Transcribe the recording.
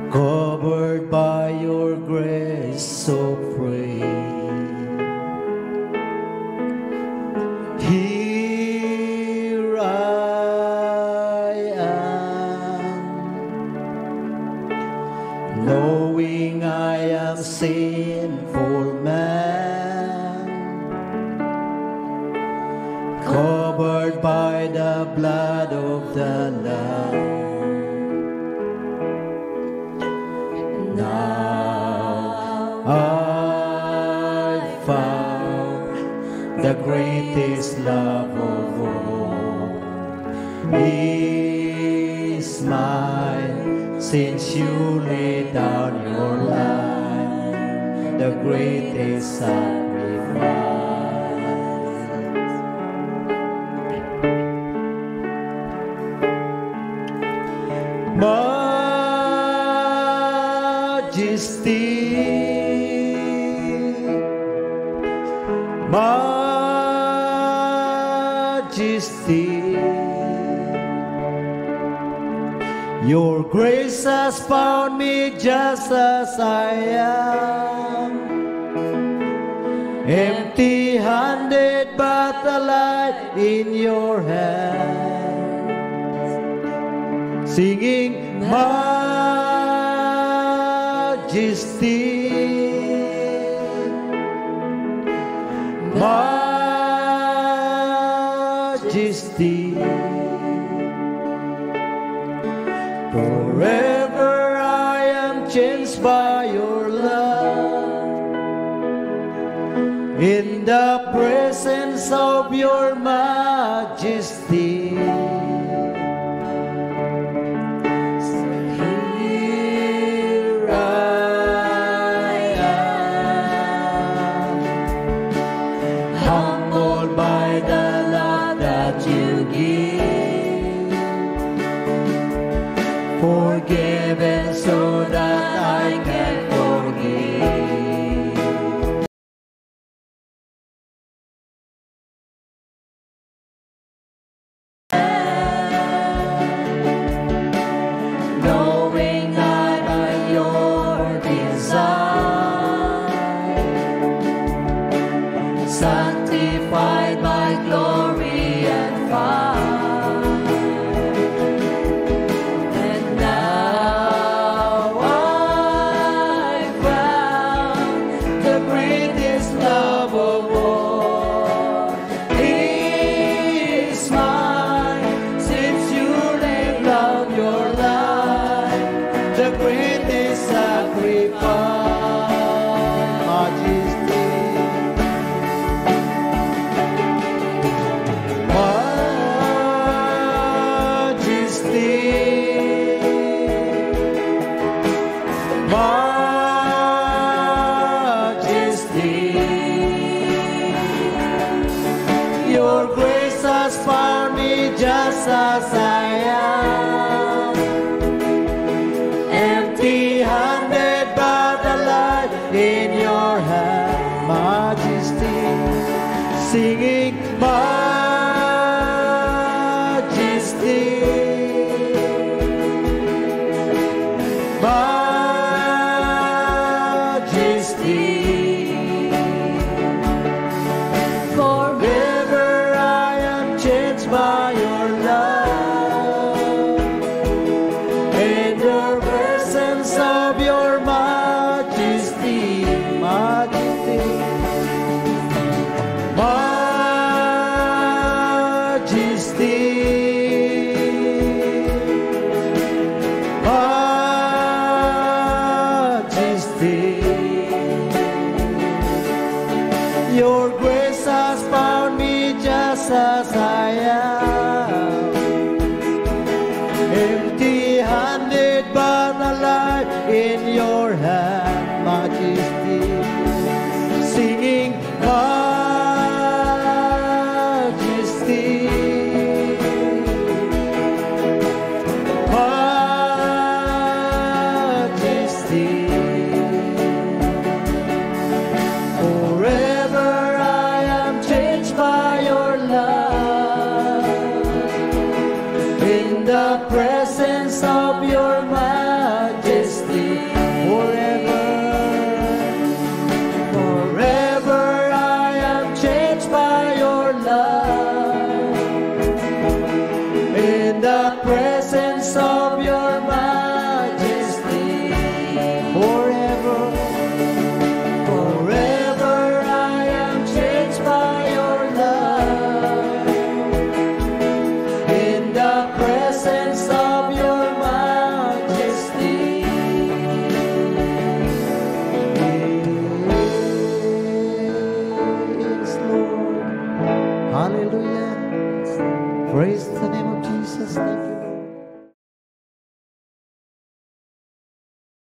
covered by your grace so free. Here I am, knowing I am sinful man, covered by the blood of the Lamb. Now I found the greatest love of all is mine, since you laid down your life, the greatest sacrifice. Majesty, your grace has found me just as I am, empty-handed but alive in your hands, singing Majesty, Majesty. Forever I am changed by your love, in the presence of your majesty. Forgiven so that I can forgive. Knowing I'm at your desire, sanctified by glory and fire. Your grace has found me just as I am, empty-handed but alive in your hand, Majesty, singing Majesty, Majesty. By your love, in the presence of your majesty, majesty, majesty, majesty. Your grace has found me just as I am, empty-handed but alive in your hand.